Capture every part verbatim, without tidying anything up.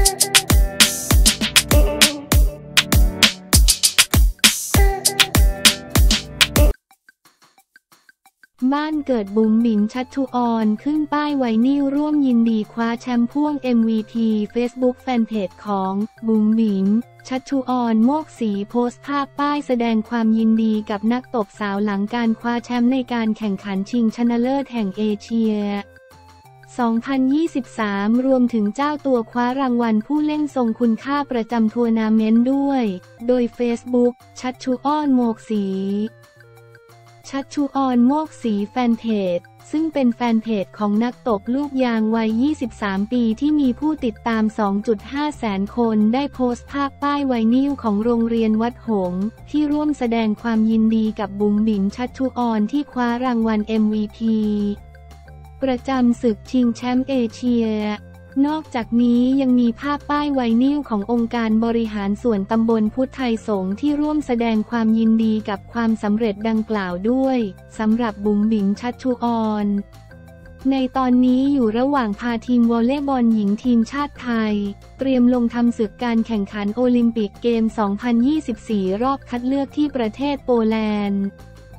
บ้านเกิดบุ๋มบิ๋มชัชชุออนขึ้นป้ายไวนิลร่วมยินดีคว้าแชมป์พ่วง เอ็ม วี พี Facebook แฟนเพจของบุ๋มบิ๋มชัชชุออนโมกศรีโพสต์ภาพป้ายแสดงความยินดีกับนักตบสาวหลังการคว้าแชมป์ในการแข่งขันชิงชนะเลิศแห่งเอเชีย สองพันยี่สิบสาม รวมถึงเจ้าตัวคว้ารางวัลผู้เล่นทรงคุณค่าประจำทัวร์นาเมนต์ด้วย โดย Facebook ชัชชุออนโมกศรีชัชชุออนโมกศรีแฟนเพจซึ่งเป็นแฟนเพจของนักตบลูกยางวัย ยี่สิบสาม ปีที่มีผู้ติดตาม สองจุดห้า แสนคนได้โพสต์ภาพป้ายไวนิลของโรงเรียนวัดหงส์ที่ร่วมแสดงความยินดีกับบุ๋มบิ๋มชัชชุออนที่คว้ารางวัล เอ็ม วี พี ประจำศึกชิงแชมป์เอเชียนอกจากนี้ยังมีภาพป้ายไวนิลขององค์การบริหารส่วนตำบลพุทธไทยสงฆ์ที่ร่วมแสดงความยินดีกับความสำเร็จดังกล่าวด้วยสำหรับบุ๋มบิ๋มชัชชุออนในตอนนี้อยู่ระหว่างพาทีมวอลเลย์บอลหญิงทีมชาติไทยเตรียมลงทำศึกการแข่งขันโอลิมปิกเกม สองพันยี่สิบสี่ รอบคัดเลือกที่ประเทศโปแลนด์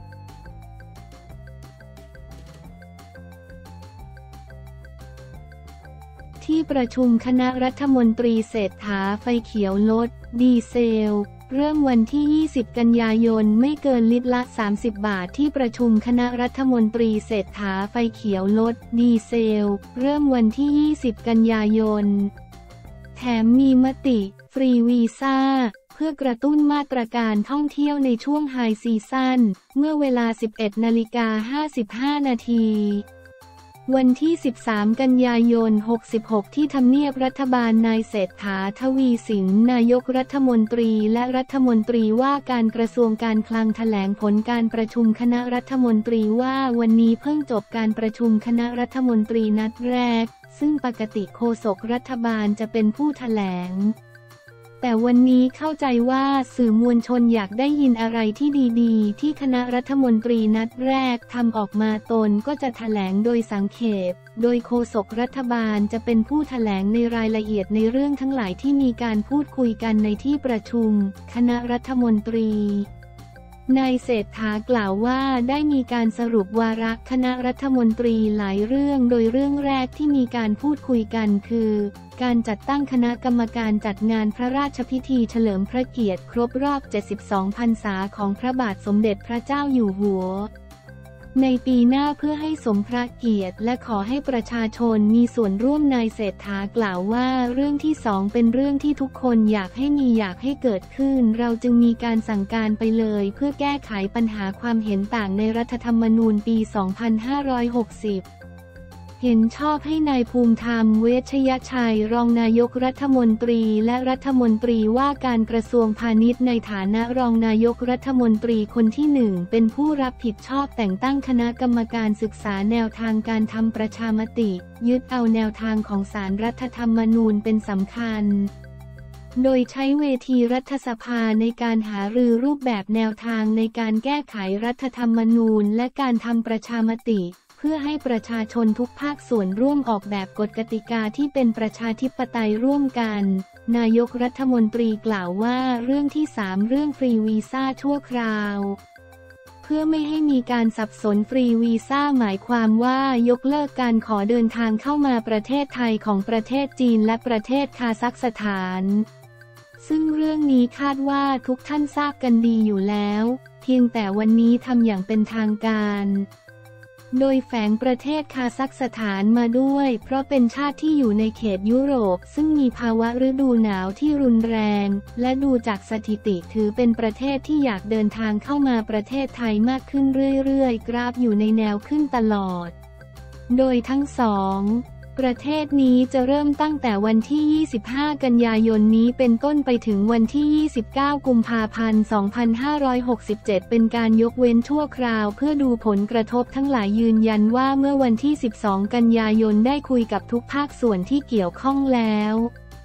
ที่ประชุมคณะรัฐมนตรีเศรษฐาไฟเขียวลดดีเซลเริ่มวันที่ ยี่สิบ กันยายนไม่เกินลิตรละ สามสิบ บาทที่ประชุมคณะรัฐมนตรีเศรษฐาไฟเขียวลดดีเซลเริ่มวันที่ ยี่สิบ กันยายนแถมมีมติฟรีวีซ่าเพื่อกระตุ้นมาตรการท่องเที่ยวในช่วงไฮซีซั่นเมื่อเวลา สิบเอ็ดนาฬิกาห้าสิบห้า นาทีวันที่ สิบสาม กันยายน หกสิบหก ที่ทำเนียบรัฐบาลนายเศรษฐาทวีสินนายกรัฐมนตรีและรัฐมนตรีว่าการกระทรวงการคลังแถลงผลการประชุมคณะรัฐมนตรีว่าวันนี้เพิ่งจบการประชุมคณะรัฐมนตรีนัดแรกซึ่งปกติโฆษกรัฐบาลจะเป็นผู้แถลงแต่วันนี้เข้าใจว่าสื่อมวลชนอยากได้ยินอะไรที่ดีๆที่คณะรัฐมนตรีนัดแรกทำออกมาตนก็จะแถลงโดยสังเขปโดยโฆษกรัฐบาลจะเป็นผู้แถลงในรายละเอียดในเรื่องทั้งหลายที่มีการพูดคุยกันในที่ประชุมคณะรัฐมนตรีนายเศรษฐากล่าวว่าได้มีการสรุปวาระคณะรัฐมนตรีหลายเรื่องโดยเรื่องแรกที่มีการพูดคุยกันคือการจัดตั้งคณะกรรมการจัดงานพระราชพิธีเฉลิมพระเกียรติครบรอบ เจ็ดสิบสอง พรรษาของพระบาทสมเด็จพระเจ้าอยู่หัวในปีหน้าเพื่อให้สมพระเกียรติและขอให้ประชาชนมีส่วนร่วมนายเศรษฐากล่าวว่าเรื่องที่สองเป็นเรื่องที่ทุกคนอยากให้มีอยากให้เกิดขึ้นเราจึงมีการสั่งการไปเลยเพื่อแก้ไขปัญหาความเห็นต่างในรัฐธรรมนูญปี สองพันห้าร้อยหกสิบเห็นชอบให้นายภูมิธรรมเวชยชัยรองนายกรัฐมนตรีและรัฐมนตรีว่าการกระทรวงพาณิชย์ในฐานะรองนายกรัฐมนตรีคนที่หนึ่งเป็นผู้รับผิดชอบแต่งตั้งคณะกรรมการศึกษาแนวทางการทำประชามติยึดเอาแนวทางของศาลรัฐธรรมนูญเป็นสำคัญโดยใช้เวทีรัฐสภาในการหารือรูปแบบแนวทางในการแก้ไขรัฐธรรมนูญและการทำประชามติเพื่อให้ประชาชนทุกภาคส่วนร่วมออกแบบกฎกติกาที่เป็นประชาธิปไตยร่วมกันนายกรัฐมนตรีกล่าวว่าเรื่องที่สามเรื่องฟรีวีซ่าชั่วคราวเพื่อไม่ให้มีการสับสนฟรีวีซ่าหมายความว่ายกเลิกการขอเดินทางเข้ามาประเทศไทยของประเทศจีนและประเทศคาซัคสถานซึ่งเรื่องนี้คาดว่าทุกท่านทราบกันดีอยู่แล้วเพียงแต่วันนี้ทำอย่างเป็นทางการโดยแฝงประเทศคาซัคสถานมาด้วยเพราะเป็นชาติที่อยู่ในเขตยุโรปซึ่งมีภาวะฤดูหนาวที่รุนแรงและดูจากสถิติถือเป็นประเทศที่อยากเดินทางเข้ามาประเทศไทยมากขึ้นเรื่อยๆกราฟอยู่ในแนวขึ้นตลอดโดยทั้งสองประเทศนี้จะเริ่มตั้งแต่วันที่ ยี่สิบห้า กันยายนนี้เป็นต้นไปถึงวันที่ ยี่สิบเก้า กุมภาพันธ์ สองพันห้าร้อยหกสิบเจ็ด เป็นการยกเว้นชั่วคราวเพื่อดูผลกระทบทั้งหลายยืนยันว่าเมื่อวันที่ สิบสอง กันยายนได้คุยกับทุกภาคส่วนที่เกี่ยวข้องแล้ว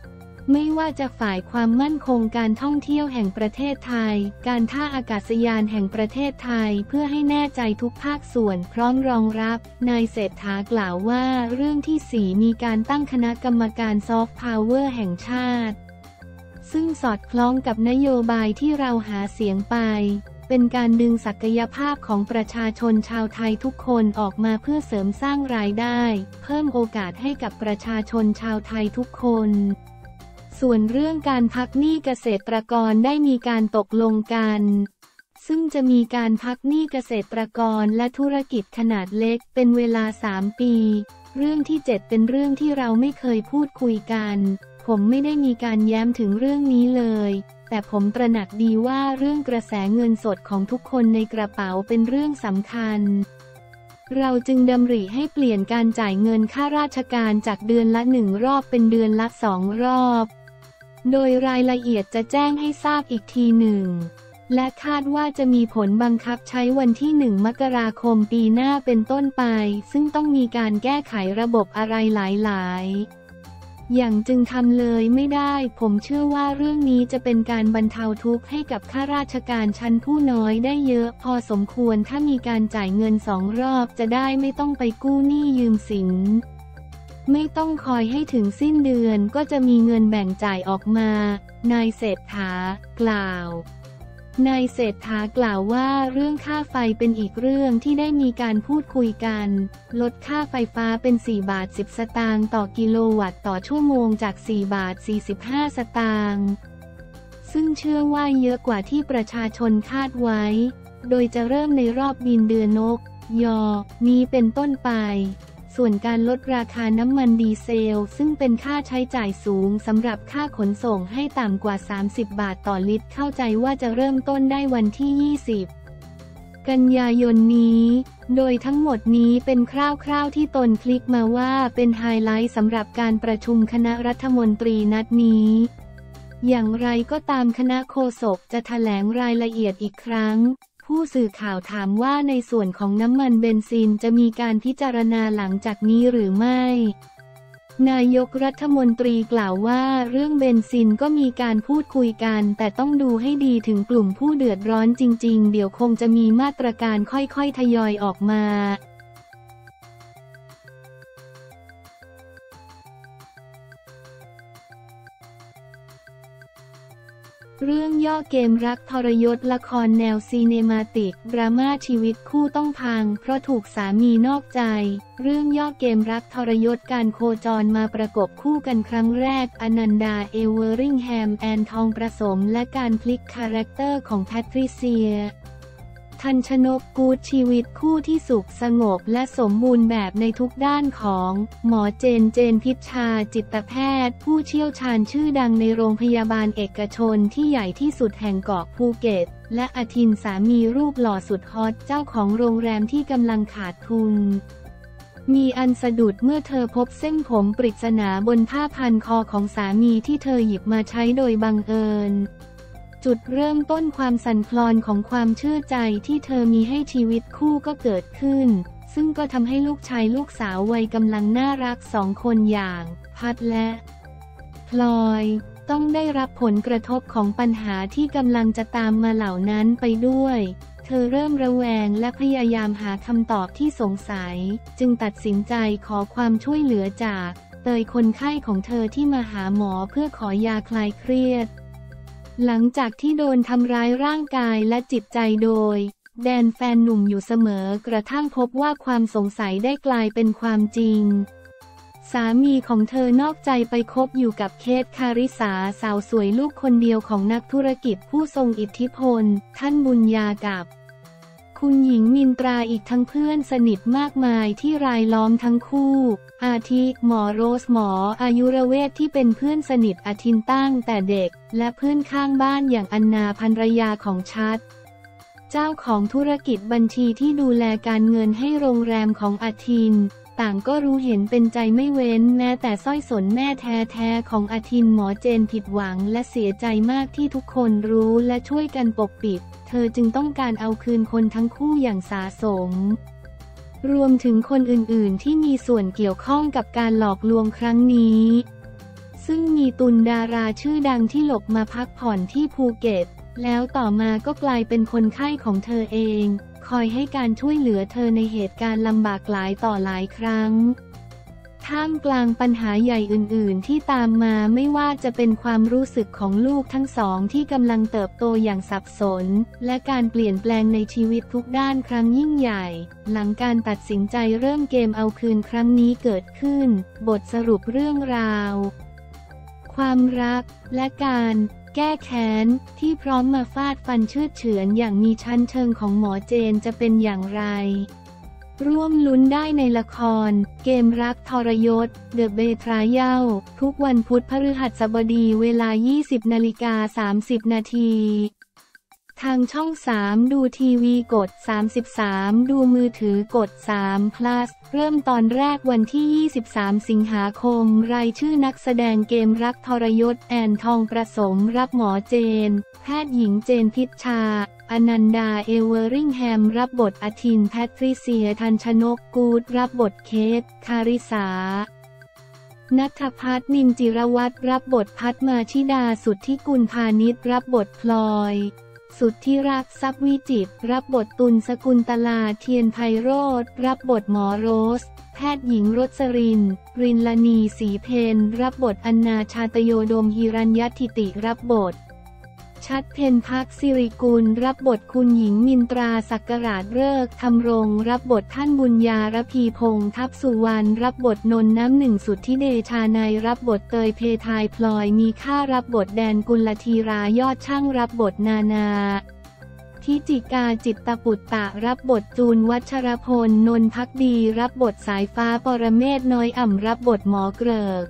ไม่ว่าจะฝ่ายความมั่นคงการท่องเที่ยวแห่งประเทศไทยการท่าอากาศยานแห่งประเทศไทยเพื่อให้แน่ใจทุกภาคส่วนพร้อมรองรับนายเศรษฐากล่าวว่าเรื่องที่สี่มีการตั้งคณะกรรมการซอฟต์พาวเวอร์แห่งชาติซึ่งสอดคล้องกับนโยบายที่เราหาเสียงไปเป็นการดึงศักยภาพของประชาชนชาวไทยทุกคนออกมาเพื่อเสริมสร้างรายได้เพิ่มโอกาสให้กับประชาชนชาวไทยทุกคนส่วนเรื่องการพักหนี้เกษตรกรได้มีการตกลงกันซึ่งจะมีการพักหนี้เกษตรกรและธุรกิจขนาดเล็กเป็นเวลาสามปีเรื่องที่เจ็ดเป็นเรื่องที่เราไม่เคยพูดคุยกันผมไม่ได้มีการแย้มถึงเรื่องนี้เลยแต่ผมตระหนักดีว่าเรื่องกระแสเงินสดของทุกคนในกระเป๋าเป็นเรื่องสำคัญเราจึงดำริให้เปลี่ยนการจ่ายเงินค่าราชการจากเดือนละหนึ่งรอบเป็นเดือนละสองรอบโดยรายละเอียดจะแจ้งให้ทราบอีกทีหนึ่งและคาดว่าจะมีผลบังคับใช้วันที่หนึ่งมกราคมปีหน้าเป็นต้นไปซึ่งต้องมีการแก้ไขระบบอะไรหลายๆอย่างจึงทำเลยไม่ได้ผมเชื่อว่าเรื่องนี้จะเป็นการบรรเทาทุกข์ให้กับข้าราชการชั้นผู้น้อยได้เยอะพอสมควรถ้ามีการจ่ายเงินสองรอบจะได้ไม่ต้องไปกู้หนี้ยืมสินไม่ต้องคอยให้ถึงสิ้นเดือนก็จะมีเงินแบ่งจ่ายออกมานายเศรษฐากล่าวนายเศรษฐากล่าวว่าเรื่องค่าไฟเป็นอีกเรื่องที่ได้มีการพูดคุยกันลดค่าไฟฟ้าเป็นสี่บาทสิบสตางค์ต่อกิโลวัตต์ต่อชั่วโมงจากสี่บาทสี่สิบห้าสตางค์ซึ่งเชื่อว่าเยอะกว่าที่ประชาชนคาดไว้โดยจะเริ่มในรอบบินเดือนนกยอนี้เป็นต้นไปส่วนการลดราคาน้ำมันดีเซลซึ่งเป็นค่าใช้จ่ายสูงสำหรับค่าขนส่งให้ต่ำกว่าสามสิบบาทต่อลิตรเข้าใจว่าจะเริ่มต้นได้วันที่ยี่สิบกันยายนนี้โดยทั้งหมดนี้เป็นคร่าวๆที่ตนคลิกมาว่าเป็นไฮไลท์สำหรับการประชุมคณะรัฐมนตรีนัดนี้อย่างไรก็ตามคณะโฆษกจะแถลงรายละเอียดอีกครั้งผู้สื่อข่าวถามว่าในส่วนของน้ำมันเบนซินจะมีการพิจารณาหลังจากนี้หรือไม่นายกรัฐมนตรีกล่าวว่าเรื่องเบนซินก็มีการพูดคุยกันแต่ต้องดูให้ดีถึงกลุ่มผู้เดือดร้อนจริงๆเดี๋ยวคงจะมีมาตรการค่อยๆทยอยออกมาเรื่องย่อเกมรักทรยศละครแนวซีเนมาติกดราม่าชีวิตคู่ต้องพังเพราะถูกสามีนอกใจเรื่องย่อเกมรักทรยศการโคจรมาประกบคู่กันครั้งแรกอนันดาเอเวอริงแฮมแอนทองประสมและการพลิกคาแรคเตอร์ของแพทริเซียทันชนกกูดชีวิตคู่ที่สุขสงบและสมบูรณ์แบบในทุกด้านของหมอเจนเจนพิชชาจิตแพทย์ผู้เชี่ยวชาญชื่อดังในโรงพยาบาลเอกชนที่ใหญ่ที่สุดแห่งเกาะภูเก็ตและอาทินสามีรูปหล่อสุดฮอตเจ้าของโรงแรมที่กำลังขาดทุนมีอันสะดุดเมื่อเธอพบเส้นผมปริศนาบนผ้าพันคอของสามีที่เธอหยิบมาใช้โดยบังเอิญจุดเริ่มต้นความสั่นคลอนของความเชื่อใจที่เธอมีให้ชีวิตคู่ก็เกิดขึ้นซึ่งก็ทำให้ลูกชายลูกสาววัยกำลังน่ารักสองคนอย่างพัดและพลอยต้องได้รับผลกระทบของปัญหาที่กำลังจะตามมาเหล่านั้นไปด้วยเธอเริ่มระแวงและพยายามหาคำตอบที่สงสัยจึงตัดสินใจขอความช่วยเหลือจากเตยคนไข้ของเธอที่มาหาหมอเพื่อขอยาคลายเครียดหลังจากที่โดนทำร้ายร่างกายและจิตใจโดยแดนแฟนหนุ่มอยู่เสมอกระทั่งพบว่าความสงสัยได้กลายเป็นความจริงสามีของเธอนอกใจไปคบอยู่กับเคทคาริสาสาวสวยลูกคนเดียวของนักธุรกิจผู้ทรงอิทธิพลท่านบุญญากับคุณหญิงมินตราอีกทั้งเพื่อนสนิทมากมายที่รายล้อมทั้งคู่อาทิหมอโรสหมออายุรเวชที่เป็นเพื่อนสนิทอาทินตั้งแต่เด็กและเพื่อนข้างบ้านอย่างอันนาภรรยาของชัดเจ้าของธุรกิจบัญชีที่ดูแลการเงินให้โรงแรมของอาทินต่างก็รู้เห็นเป็นใจไม่เว้นแม้แต่สร้อยสนแม่แท้ๆของอาทินหมอเจนผิดหวังและเสียใจมากที่ทุกคนรู้และช่วยกันปกปิดเธอจึงต้องการเอาคืนคนทั้งคู่อย่างสาสมรวมถึงคนอื่นๆที่มีส่วนเกี่ยวข้องกับการหลอกลวงครั้งนี้ซึ่งมีตุลดาราชื่อดังที่หลบมาพักผ่อนที่ภูเก็ตแล้วต่อมาก็กลายเป็นคนไข้ของเธอเองคอยให้การช่วยเหลือเธอในเหตุการณ์ลำบากหลายต่อหลายครั้งท่ามกลางปัญหาใหญ่อื่นๆที่ตามมาไม่ว่าจะเป็นความรู้สึกของลูกทั้งสองที่กำลังเติบโตอย่างสับสนและการเปลี่ยนแปลงในชีวิตทุกด้านครั้งยิ่งใหญ่หลังการตัดสินใจเริ่มเกมเอาคืนครั้งนี้เกิดขึ้นบทสรุปเรื่องราวความรักและการแก้แค้นที่พร้อมมาฟาดฟันเชือดเฉือนอย่างมีชั้นเชิงของหมอเจนจะเป็นอย่างไรร่วมลุ้นได้ในละครเกมรักทรยศ The Betrayal ทุกวันพุธพฤหัสบดีเวลา ยี่สิบนาฬิกาสามสิบนาทีทางช่องสามดูทีวีกดสามสิบสามดูมือถือกดสาม plus เริ่มตอนแรกวันที่ ยี่สิบสาม สิงหาคมรายชื่อนักแสดงเกมรักทรยศแอนทองประสมรับหมอเจนแพทย์หญิงเจนพิชชาอนันดาเอเวอริงแฮมรับบทอาทินแพทริเซียทันชนกกูดรับบทเคทคาริสาณัฐพัฒน์นิมจิรวัตรรับบทพัฒมาชิดาสุทธิกุลพานิชรับบทพลอยสุดที่รักทรัพย์วิจิตรรับบทตุลสกุลตลาเทียนไพโรธรับบทหมอโรสแพทย์หญิงรสรินรินลนีศรีเพนรับบทอันนาชาตโยดมหิรัญยธิติรับบทชัดเพ็ญพักสิริกุลรับบทคุณหญิงมินตราศักราชฤกษ์ธำรงรับบทท่านบุญญาระพีพงษ์ทัพสุวรรณรับบทนนน้ำหนึ่งสุทธิเดชานัยรับบทเตยเพทายพลอยมีค่ารับบทแดนกุลธีรายอดช่างรับบทนานาทิจิกาจิตตปุตตะรับบทจูนวัชรพลนนภักดีรับบทสายฟ้าปรเมศน้อยอ่ำรับบทหมอเกริก